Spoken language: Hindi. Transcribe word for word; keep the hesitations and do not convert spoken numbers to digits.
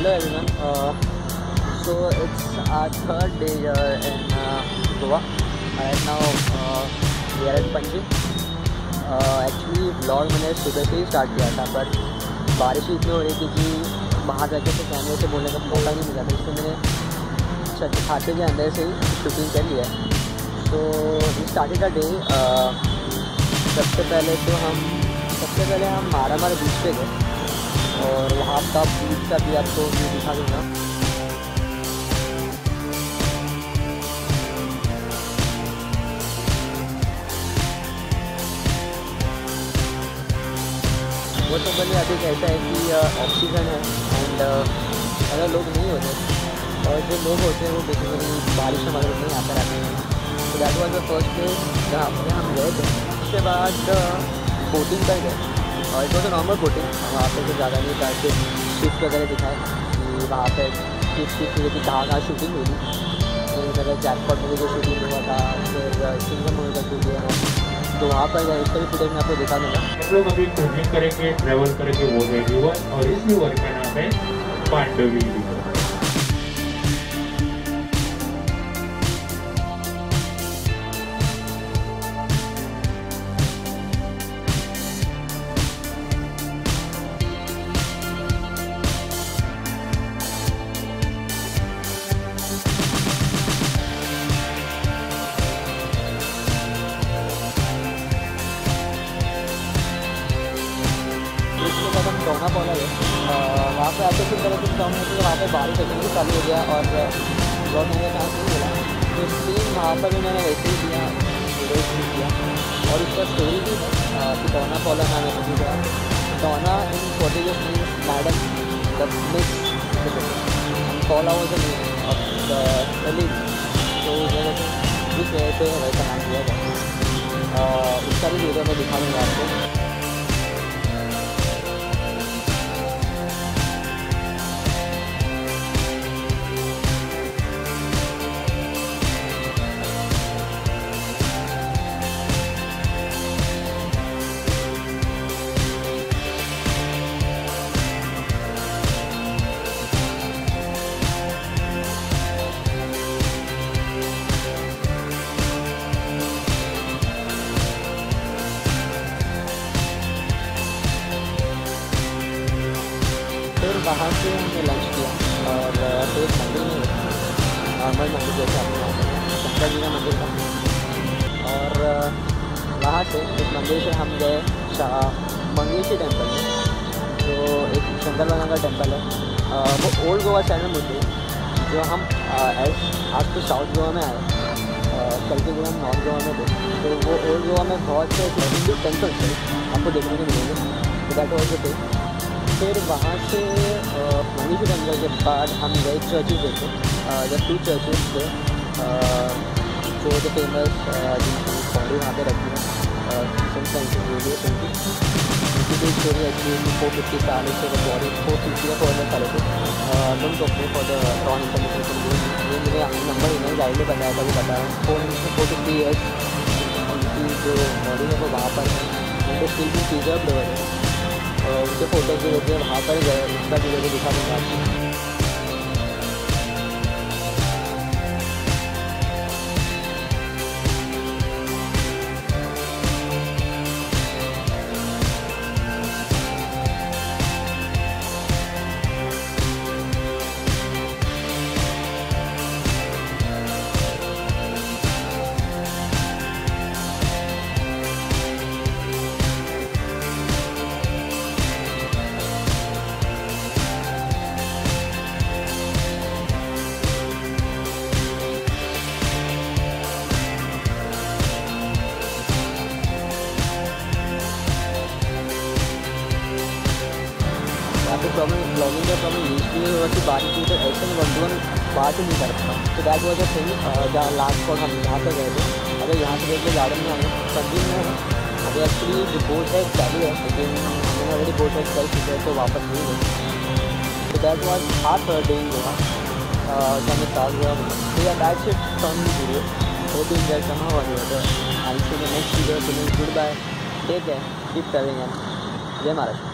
Hello everyone. Uh, so it's our third day here in uh, Goa. Right now uh, we are at Panji. Uh, actually vlog मैंने सुबह से ही स्टार्ट किया था, पर बारिश ही इतनी हो रही थी कि बाहर जाके से कैमरे से बोलने का मौका नहीं मिला था, इसलिए मैंने छत खाते के अंदर से ही शूटिंग कर लिया है. तो वी स्टार्टेड अ डे. सबसे पहले तो हम सबसे पहले हम मारामार बीच पे गए और वहाँ का बीच का भी आपको व्यू दिखा दूँगा. वो तो बोले अभी कैसा है कि ऑक्सीजन है एंड अगर लोग नहीं होते और जो लोग होते हैं वो बेसिकली बारिश में मदद नहीं आते रहते हैं. तो that was the first place जहाँ पे हम गए थे. उसके बाद बोटिंग कर गए और it was a normal boating. वहाँ पे तो ज़्यादा नहीं था, सिर्फ शिप वगैरह दिखाए कि वहाँ पे किस किस जगह की कहाँ कहाँ शूटिंग हुई थी. एक जगह जैकपॉट मूवी का शूटिंग हुआ था, फिर सिंगम मूवी का शूटिंग हुआ था. तो वहाँ पर गए, इसका भी फुटेज मैं आपको दिखा दूँगा. हम लोग अभी क्रूजिंग करेंगे, ट्रैवल करेंगे. वो है रिवर और इस रिवर का नाम है पांडवी रिवर. हम डोना पाउला है. वहाँ पर ऐसे किस तरह से कम है कि वहाँ पर बारिश अचानक चालू हो गया और ब्लॉग होने का चांस नहीं मिला. तो सेम वहाँ पर भी मैंने वैसे ही किया, वीडियो शूट किया और उसका स्टोरी भी है कि डोना पाउला नाम है सभी का. डोना in Portuguese means madam the miss Paula was the name of the lady. तो जिस वजह से वैसा नाम दिया था. उसका भी वीडियो मैं दिखा दूँगा आपको. फिर वहाँ से हमने लंच किया और फिर एक मंदिर में नॉर्मल मंदिर जैसे आपने वहाँ पर शंकर जी का मंदिर था. और वहाँ से इस मंदिर से हम गए शाह मंगेशी टेम्पल में, जो एक शंकर भगवान का टेम्पल है. वो ओल्ड गोवा साइड में मुझे जो हम एज आज तो साउथ गोवा में आए, कल के गोवा में नॉर्थ गोवा में थे. तो वो ओल्ड गोवा में बहुत से हिंदू टेम्पल्स थे आपको देखने को मिलेंगे. तो दैट वाज द डे. फिर वहाँ से मंगेशी टेम्पल के बाद हम गए चर्चेज देखे. द टू चर्चेज थे जो द फेमस जिनकी बॉडी वहाँ पे रखी है सेंट फ्रांसिस जेवियर उनकी उनकी भी स्टोरी एक्चुअली फोर फिफ्टी साल से बॉडी फोर फिफ्टी या फोर हंड्रेड साल से don't talk me for the wrong information. ये मुझे नंबर इन्हें गाइड में बताया था, वो बताया फोर फोर फिफ्टी ईयर्स उनकी जो बॉडी है वो वहाँ पर है. उनको स्टिल भी प्रिजर्व है और उनके फोटोज भी होते हैं. वहाँ पर गए, उसका वीडियो भी दिखा दूँगा आपको. तो प्रॉब्लम ब्लॉगिंग का प्रॉब्लम यूजली हुआ कि बारिश की तो ऐसे में वन टू वन बात ही नहीं कर सकता. तो दैट वाज अ थिंग. जहाँ लास्ट स्पॉट हम यहाँ पर गए थे. अगर यहाँ से देख के गार्डन में आए सर्दी में है. अभी एक्चुअली जो बोट है चालू है, लेकिन हमने ऑलरेडी बोट है कर चुके हैं तो वापस नहीं गए. तो that was half day in Goa. हमें स्टार्ट हुआ. तो yeah that's it from the video. Hope you enjoy somehow or the other. I'll see you in the next video. So guys, goodbye. Take care. Keep traveling and जय महाराष्ट्र.